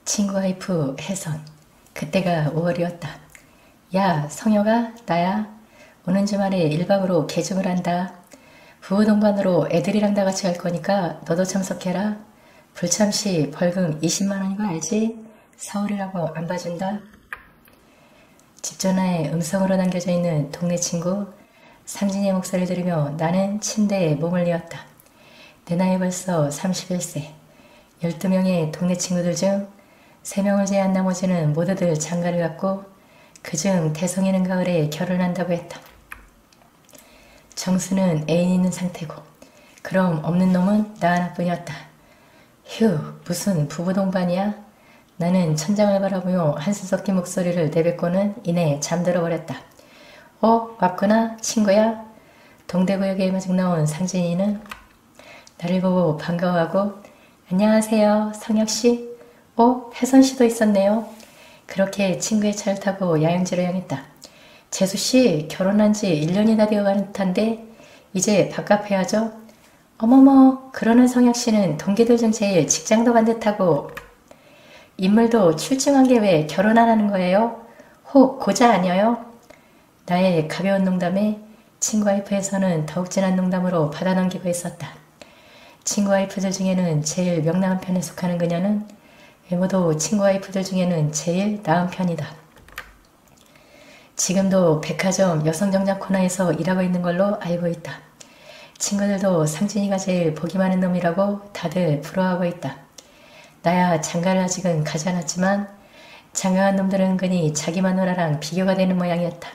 친구 와이프 혜선. 그때가 5월이었다. 야, 성혁아, 나야. 오는 주말에 1박으로 개중을 한다. 부부 동반으로 애들이랑 다 같이 갈 거니까 너도 참석해라. 불참시 벌금 20만 원인 거 알지? 서울이라고 안 봐준다. 집 전화에 음성으로 남겨져 있는 동네 친구 상진이의 목소리를 들으며 나는 침대에 몸을 뉘었다. 내 나이 벌써 31세. 12명의 동네 친구들 중 3명을 제외한 나머지는 모두들 장가를 갔고 그중 대성이는 가을에 결혼한다고 했다. 정수는 애인 있는 상태고 그럼 없는 놈은 나 하나뿐이었다. 휴, 무슨 부부 동반이야? 나는 천장을 바라보며 한숨 섞인 목소리를 내뱉고는 이내 잠들어 버렸다. 왔구나 친구야? 동대구역에 마중 나온 상진이는 나를 보고 반가워하고 안녕하세요 성혁씨? 혜선씨도 있었네요. 그렇게 친구의 차를 타고 야영지로 향했다. 재수씨 결혼한 지 1년이 다 되어가는 듯한데 이제 밥값 해야죠? 어머머, 그러는 성혁씨는 동기들 중 제일 직장도 간 듯하고 인물도 출중한 게 왜 결혼 안 하는 거예요? 혹 고자 아니에요? 나의 가벼운 농담에 친구 와이프에서는 더욱 진한 농담으로 받아넘기고 있었다. 친구 와이프들 중에는 제일 명랑한 편에 속하는 그녀는 외모도 친구 와이프들 중에는 제일 나은 편이다. 지금도 백화점 여성정장 코너에서 일하고 있는 걸로 알고 있다. 친구들도 상진이가 제일 복이 많은 놈이라고 다들 부러워하고 있다. 나야 장가를 아직은 가지 않았지만 장가간 놈들은 은근히 자기 마누라랑 비교가 되는 모양이었다.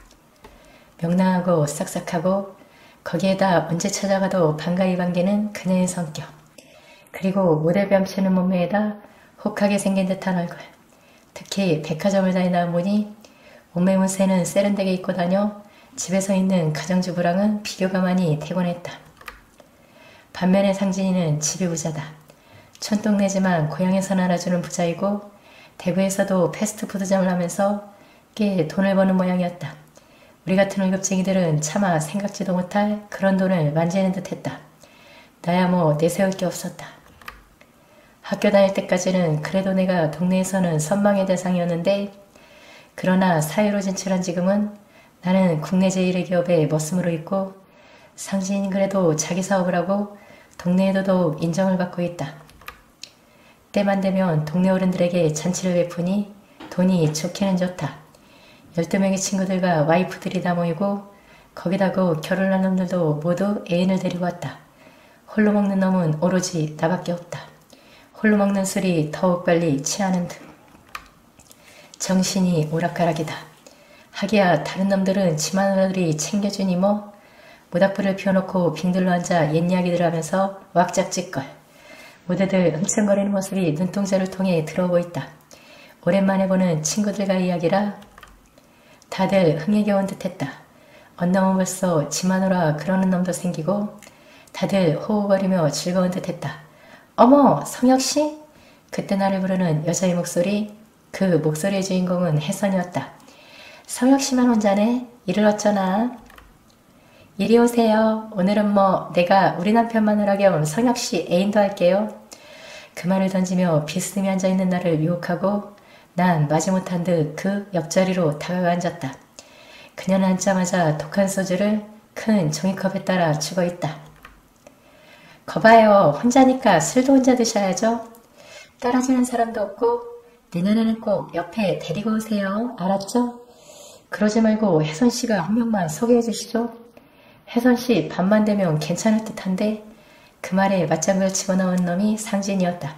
명랑하고 싹싹하고 거기에다 언제 찾아가도 반가이 반기는 그녀의 성격. 그리고 모델 뺨치는 몸매에다 혹하게 생긴 듯한 얼굴. 특히 백화점을 다니다 보니 몸매 문세는 세련되게 입고 다녀 집에서 있는 가정주부랑은 비교가 많이 되곤 했다. 반면에 상진이는 집이 부자다. 촌동네지만 고향에서는 알아주는 부자이고 대구에서도 패스트푸드점을 하면서 꽤 돈을 버는 모양이었다. 우리 같은 월급쟁이들은 차마 생각지도 못할 그런 돈을 만지는 듯 했다. 나야 뭐 내세울 게 없었다. 학교 다닐 때까지는 그래도 내가 동네에서는 선망의 대상이었는데 그러나 사회로 진출한 지금은 나는 국내 제1의 기업의 머슴으로 있고 상진이는 그래도 자기 사업을 하고 동네에도 더욱 인정을 받고 있다. 때만 되면 동네 어른들에게 잔치를 베푸니 돈이 좋기는 좋다. 12명의 친구들과 와이프들이 다 모이고 거기다가 결혼한 놈들도 모두 애인을 데리고 왔다. 홀로 먹는 놈은 오로지 나밖에 없다. 홀로 먹는 술이 더욱 빨리 취하는 듯. 정신이 오락가락이다. 하기야 다른 놈들은 지 마누라들이 챙겨주니 뭐 모닥불을 피워놓고 빙들로 앉아 옛 이야기들 하면서 왁작질걸. 모두들 흠청거리는 모습이 눈동자를 통해 들어오고 있다. 오랜만에 보는 친구들과 이야기라 다들 흥에 겨운 듯했다. 언남은 벌써 지 마누라 그러는 놈도 생기고 다들 호호거리며 즐거운 듯했다. 어머 성혁씨? 그때 나를 부르는 여자의 목소리. 그 목소리의 주인공은 혜선이었다. 성혁씨만 혼자네? 일을 어쩌나? 이리 오세요. 오늘은 뭐 내가 우리 남편 마누라 겸 성혁씨 애인도 할게요. 그 말을 던지며 비스듬히 앉아있는 나를 유혹하고 난 마지못한 듯 그 옆자리로 다가가 앉았다. 그녀는 앉자마자 독한 소주를 큰 종이컵에 따라 죽어있다. 거봐요. 혼자니까 술도 혼자 드셔야죠. 따라주는 사람도 없고 내년에는 꼭 옆에 데리고 오세요. 알았죠? 그러지 말고 혜선씨가 한 명만 소개해 주시죠. 혜선씨 밤만 되면 괜찮을 듯한데 그 말에 맞장구를 치고 나온 놈이 상진이었다.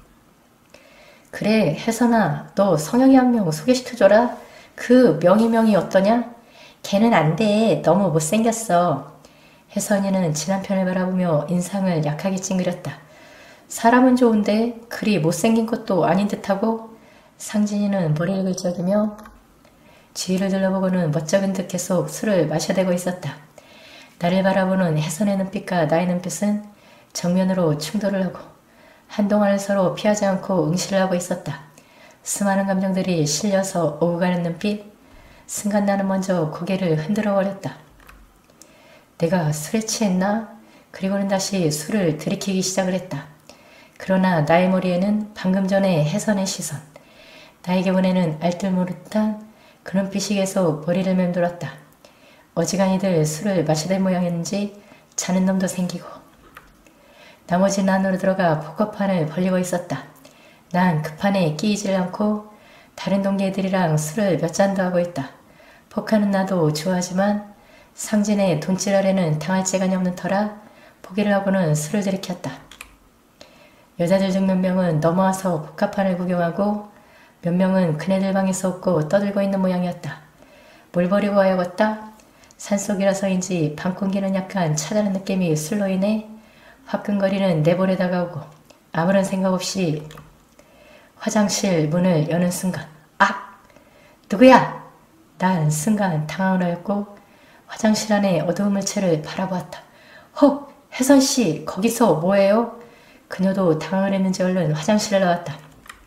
그래 혜선아 너 성혁이 한 명 소개시켜줘라. 그 명이 어떠냐? 걔는 안 돼. 너무 못생겼어. 혜선이는 지난편을 바라보며 인상을 약하게 찡그렸다. 사람은 좋은데 그리 못생긴 것도 아닌 듯하고 상진이는 머리를 긁적이며 주위를 둘러보고는 멋쩍은 듯 계속 술을 마셔대고 있었다. 나를 바라보는 혜선의 눈빛과 나의 눈빛은 정면으로 충돌을 하고 한동안을 서로 피하지 않고 응시를 하고 있었다. 수많은 감정들이 실려서 오고 가는 눈빛. 순간 나는 먼저 고개를 흔들어 버렸다. 내가 술에 취했나? 그리고는 다시 술을 들이키기 시작을 했다. 그러나 나의 머리에는 방금 전에 혜선의 시선, 나에게 보내는 알뜰모르듯한 그 눈빛이 계속 머리를 맴돌았다. 어지간히들 술을 마시던 모양이었는지 자는 놈도 생기고 나머지는 안으로 들어가 포커판을 벌리고 있었다. 난 그 판에 끼이질 않고 다른 동기애들이랑 술을 몇 잔도 하고 있다. 포카는 나도 좋아하지만 상진의 돈질아래는 당할 재간이 없는 터라 포기를 하고는 술을 들이켰다. 여자들 중 몇 명은 넘어와서 포카판을 구경하고 몇 명은 그네들 방에서 웃고 떠들고 있는 모양이었다. 뭘 버리고 와야겠다? 산속이라서인지 방 공기는 약간 차다는 느낌이 술로 인해 화끈거리는 내 볼에 다가오고 아무런 생각 없이 화장실 문을 여는 순간 아! 누구야? 난 순간 당황을 하였고 화장실 안에 어두운 물체를 바라보았다. 헉! 혜선씨 거기서 뭐해요? 그녀도 당황을 했는지 얼른 화장실에 나왔다.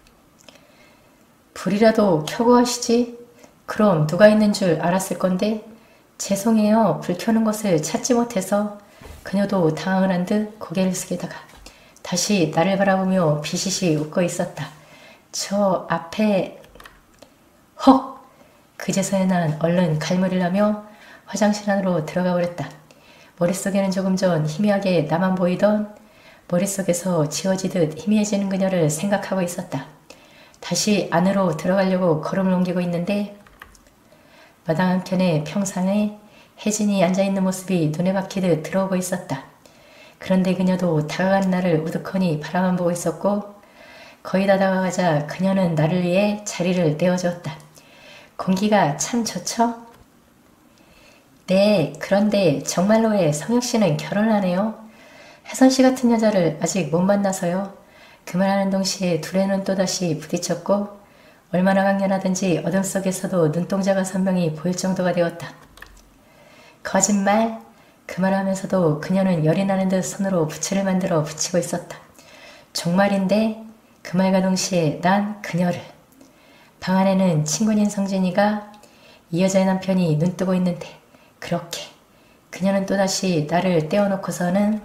불이라도 켜고 하시지? 그럼 누가 있는 줄 알았을 건데 죄송해요. 불 켜는 것을 찾지 못해서. 그녀도 당황을 한 듯 고개를 숙이다가 다시 나를 바라보며 비시시 웃고 있었다. 저 앞에... 헉! 그제서야 난 얼른 갈무리를 하며 화장실 안으로 들어가 버렸다. 머릿속에는 조금 전 희미하게 나만 보이던 머릿속에서 지워지듯 희미해지는 그녀를 생각하고 있었다. 다시 안으로 들어가려고 걸음을 옮기고 있는데 마당 한켠의 평상에 혜진이 앉아있는 모습이 눈에 박히듯 들어오고 있었다. 그런데 그녀도 다가가는 나를 우두커니 바라만 보고 있었고 거의 다 다가가자 그녀는 나를 위해 자리를 내어주었다. 공기가 참 좋죠? 네, 그런데 정말로의 성혁씨는 결혼하네요. 혜선씨 같은 여자를 아직 못 만나서요. 그 말하는 동시에 둘의 눈 또다시 부딪혔고 얼마나 강렬하든지 어둠 속에서도 눈동자가 선명히 보일 정도가 되었다. 거짓말? 그 말하면서도 그녀는 열이 나는 듯 손으로 부츠를 만들어 붙이고 있었다. 정말인데 그 말과 동시에 난 그녀를. 방 안에는 친구인 성진이가 이 여자의 남편이 눈뜨고 있는데 그렇게 그녀는 또다시 나를 떼어놓고서는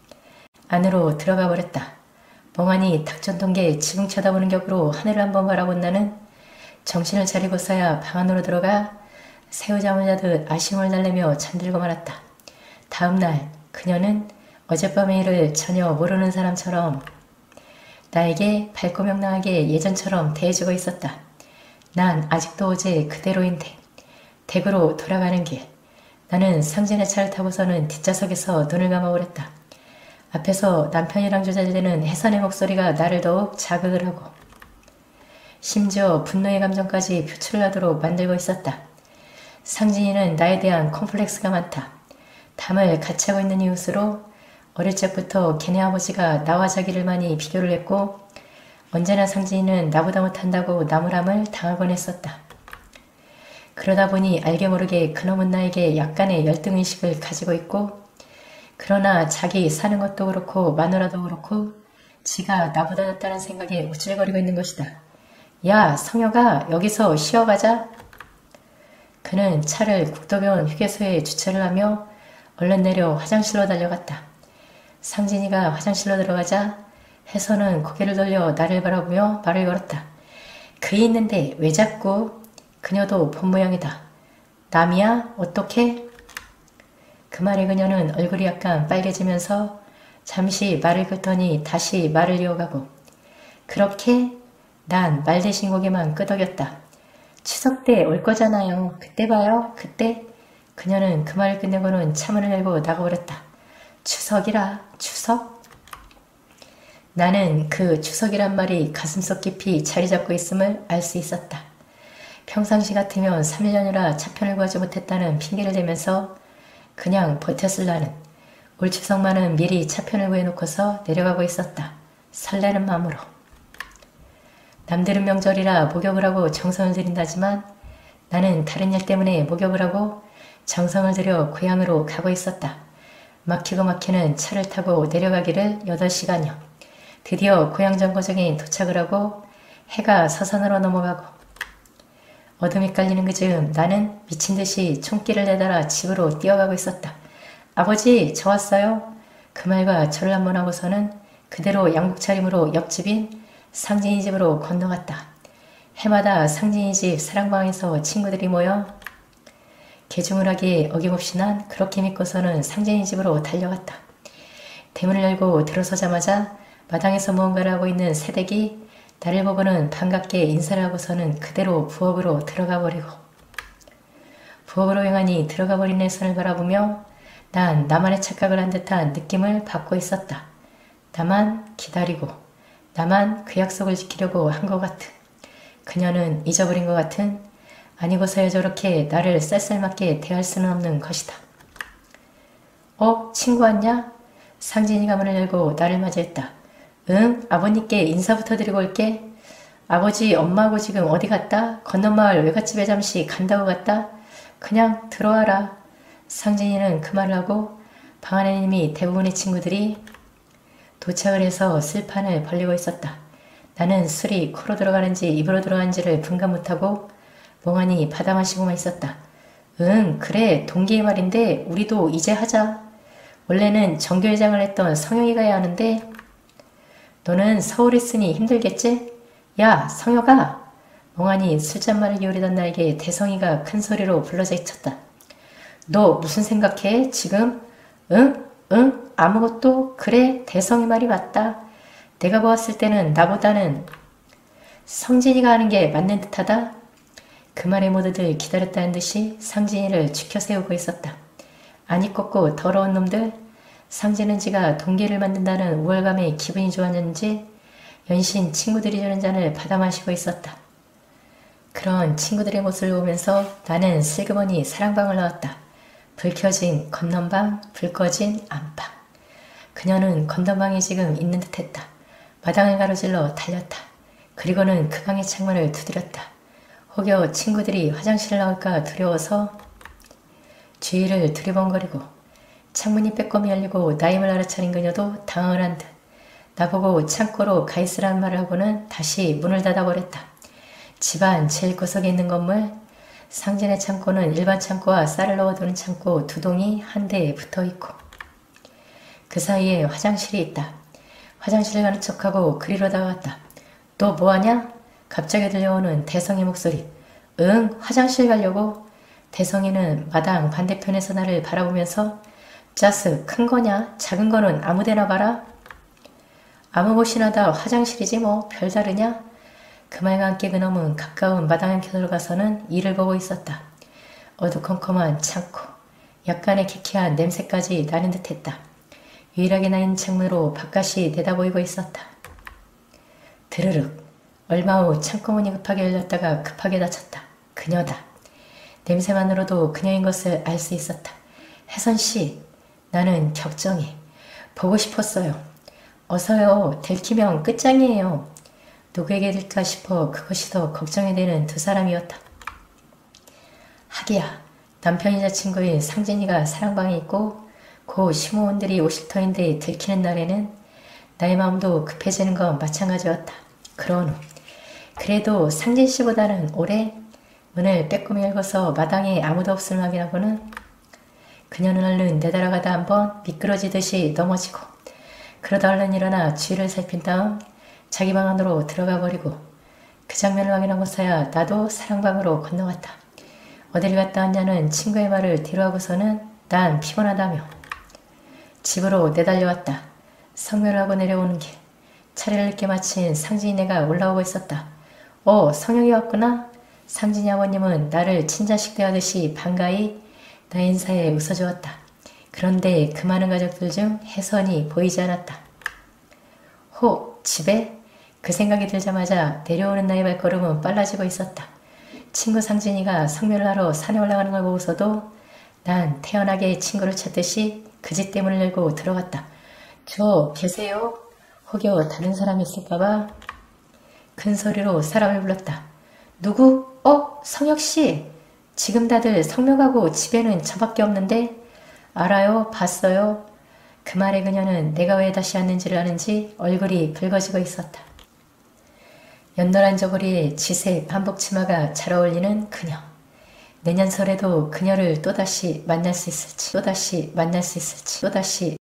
안으로 들어가 버렸다. 멍하니 닭전동게 지붕 쳐다보는 격으로 하늘을 한번 바라본 나는 정신을 차리고서야 방 안으로 들어가 새우잠을 자듯 아쉬움을 달래며 잠들고 말았다. 다음날 그녀는 어젯밤의 일을 전혀 모르는 사람처럼 나에게 밝고 명랑하게 예전처럼 대해주고 있었다. 난 아직도 어제 그대로인데 댁으로 돌아가는 길 나는 상진의 차를 타고서는 뒷좌석에서 눈을 감아버렸다. 앞에서 남편이랑 조잘되는 혜선의 목소리가 나를 더욱 자극을 하고 심지어 분노의 감정까지 표출을 하도록 만들고 있었다. 상진이는 나에 대한 콤플렉스가 많다. 담을 같이 하고 있는 이웃으로 어릴 적부터 걔네 아버지가 나와 자기를 많이 비교를 했고 언제나 상진이는 나보다 못한다고 나무람을 당하곤 했었다. 그러다 보니 알게 모르게 그놈은 나에게 약간의 열등의식을 가지고 있고 그러나 자기 사는 것도 그렇고 마누라도 그렇고 지가 나보다 낫다는 생각에 우쭐거리고 있는 것이다. 야 성혁아 여기서 쉬어가자. 그는 차를 국도병원 휴게소에 주차를 하며 얼른 내려 화장실로 달려갔다. 상진이가 화장실로 들어가자 혜선은 고개를 돌려 나를 바라보며 말을 걸었다. 그이 있는데 왜 자꾸? 그녀도 본 모양이다. 남이야? 어떻게? 그 말에 그녀는 얼굴이 약간 빨개지면서 잠시 말을 긋더니 다시 말을 이어가고 그렇게? 난 말 대신 고개만 끄덕였다. 추석 때 올 거잖아요. 그때 봐요. 그때? 그녀는 그 말을 끝내고는 차문을 열고 나가버렸다. 추석이라? 추석? 나는 그 추석이란 말이 가슴속 깊이 자리 잡고 있음을 알 수 있었다. 평상시 같으면 3년이라 차편을 구하지 못했다는 핑계를 대면서 그냥 버텼을라는 올 추석만은 미리 차편을 구해놓고서 내려가고 있었다. 설레는 마음으로. 남들은 명절이라 목욕을 하고 정성을 들인다지만 나는 다른 일 때문에 목욕을 하고 정성을 들여 고향으로 가고 있었다. 막히고 막히는 차를 타고 내려가기를 8시간여. 드디어 고향 정거장에 도착을 하고 해가 서산으로 넘어가고 어둠이 깔리는 그즈음 나는 미친듯이 총기를 내달아 집으로 뛰어가고 있었다. 아버지 저 왔어요. 그 말과 절을 한번 하고서는 그대로 양복 차림으로 옆집인 상진이 집으로 건너갔다. 해마다 상진이 집 사랑방에서 친구들이 모여 개중을 하기에 어김없이 난 그렇게 믿고서는 상진이 집으로 달려갔다. 대문을 열고 들어서자마자 마당에서 무언가를 하고 있는 새댁이 나를 보고는 반갑게 인사를 하고서는 그대로 부엌으로 들어가 버리고 부엌으로 행하니 들어가 버린 내 손을 바라보며 난 나만의 착각을 한 듯한 느낌을 받고 있었다. 나만 기다리고 나만 그 약속을 지키려고 한 것 같은, 그녀는 잊어버린 것 같은, 아니고서야 저렇게 나를 쌀쌀맞게 대할 수는 없는 것이다. 친구 왔냐? 상진이가 문을 열고 나를 맞이했다. 응, 아버님께 인사부터 드리고 올게. 아버지, 엄마하고 지금 어디 갔다? 건너마을 외갓집에 잠시 간다고 갔다? 그냥 들어와라. 상진이는 그 말을 하고 방 안에 이미 대부분의 친구들이 도착을 해서 술판을 벌리고 있었다. 나는 술이 코로 들어가는지 입으로 들어가는지를 분간 못하고 멍하니 받아 마시고만 있었다. 응, 그래, 동기의 말인데 우리도 이제 하자. 원래는 정교회장을 했던 성혁이가 해야 하는데 너는 서울에 있으니 힘들겠지? 야, 성혁아! 멍하니 술잔말을 기울이던 나에게 대성이가 큰 소리로 불러제쳤다. 너 무슨 생각해? 지금? 응? 아무것도? 그래, 대성이 말이 맞다. 내가 보았을 때는 나보다는 성진이가 하는 게 맞는 듯하다. 그 말에 모두들 기다렸다는 듯이 상진이를 지켜세우고 있었다. 아니 꺾고 더러운 놈들. 상진은 지가 동기를 만든다는 우월감에 기분이 좋았는지 연신 친구들이 주는 잔을 받아 마시고 있었다. 그런 친구들의 모습을 보면서 나는 슬그머니 사랑방을 나왔다. 불 켜진 건넌방, 불 꺼진 안방. 그녀는 건넌방에 지금 있는 듯했다. 마당을 가로질러 달렸다. 그리고는 그 방의 창문을 두드렸다. 혹여 친구들이 화장실을 나올까 두려워서 주위를 두리번거리고 창문이 빼꼼히 열리고 나임을 알아차린 그녀도 당황을 한 듯 나보고 창고로 가 있으라는 말을 하고는 다시 문을 닫아버렸다. 집안 제일 구석에 있는 건물, 상진의 창고는 일반 창고와 쌀을 넣어두는 창고 두 동이 한 대에 붙어있고 그 사이에 화장실이 있다. 화장실을 가는 척하고 그리로 다가갔다. 너 뭐하냐? 갑자기 들려오는 대성의 목소리. 응, 화장실 가려고. 대성이는 마당 반대편에서 나를 바라보면서 짜스, 큰 거냐? 작은 거는 아무데나 가라. 아무 곳이나 다 화장실이지 뭐 별다르냐? 그 말과 함께 그놈은 가까운 마당에 들어가서는 이를 보고 있었다. 어두컴컴한 창고, 약간의 기키한 냄새까지 나는 듯했다. 유일하게 나인 창문으로 바깥이 내다보이고 있었다. 드르륵, 얼마 후 창고문이 급하게 열렸다가 급하게 닫혔다. 그녀다. 냄새만으로도 그녀인 것을 알 수 있었다. 혜선씨, 나는 격정해. 보고 싶었어요. 어서요. 들키면 끝장이에요. 누구에게 들까 싶어 그것이 더 걱정이 되는 두 사람이었다. 하기야, 남편이자 친구인 상진이가 사랑방에 있고 고 심호원들이 오실 터인데 들키는 날에는 나의 마음도 급해지는 건 마찬가지였다. 그런 후 그래도 상진씨보다는 오래 문을 빼꼼히 열고서 마당에 아무도 없음을 확인하고는 그녀는 얼른 내달아가다 한번 미끄러지듯이 넘어지고 그러다 얼른 일어나 주위를 살핀 다음 자기 방 안으로 들어가 버리고 그 장면을 확인하고서야 나도 사랑방으로 건너갔다. 어딜 갔다 왔냐는 친구의 말을 뒤로하고서는 난 피곤하다며 집으로 내달려왔다. 성묘를 하고 내려오는 길 차례를 늦게 마친 상진이네가 올라오고 있었다. 성혁이 왔구나. 상진이 아버님은 나를 친자식 대하듯이 반가이 나 인사에 웃어주었다. 그런데 그 많은 가족들 중 혜선이 보이지 않았다. 집에? 그 생각이 들자마자 내려오는 나의 발걸음은 빨라지고 있었다. 친구 상진이가 성묘를 하러 산에 올라가는 걸 보고서도 난 태연하게 친구를 찾듯이 그 집 대문을 열고 들어갔다. 저 계세요? 혹여 다른 사람이 있을까봐 큰 소리로 사람을 불렀다. 누구? 성혁씨. 지금 다들 성묘 가고 집에는 저밖에 없는데. 알아요. 봤어요. 그 말에 그녀는 내가 왜 다시 왔는지를 아는지 얼굴이 붉어지고 있었다. 연노란 저고리에 지색 한복 치마가 잘 어울리는 그녀. 내년 설에도 그녀를 또다시 만날 수 있을지, 또다시 만날 수 있을지, 또다시